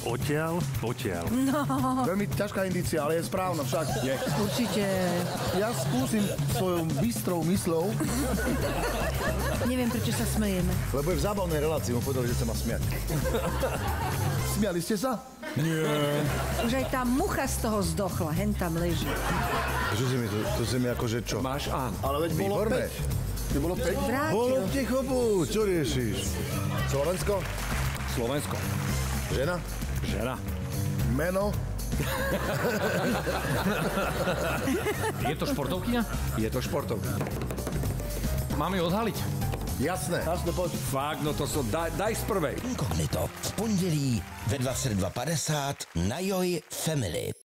odtiaľ, potiaľ. Veľmi ťažká indícia, ale je správna však. Je. Určite. Ja skúsim svojou bystrou myslou, Neviem, prečo sa smejeme. lebo je v zábavnej relácii, mu povedali, že sa má smiať. Smiali ste sa? Už aj tá mucha z toho zdochla, hen tam leží. Čo si mi, to si mi akože čo? Máš áno. Ale veď bolo Výborné. 5. Bolo 5? Bolo Vrátil. ticho buď, čo riešiš? Slovensko? Slovensko. Žena? Žena. Meno? Je to športovkyňa? Je to športovkyňa. Máme ju odhaliť? Jasné. Jasné, poď. Fakt, no to so, daj z prvej. Inkognito v pondělí ve 22:50 na Joj Family.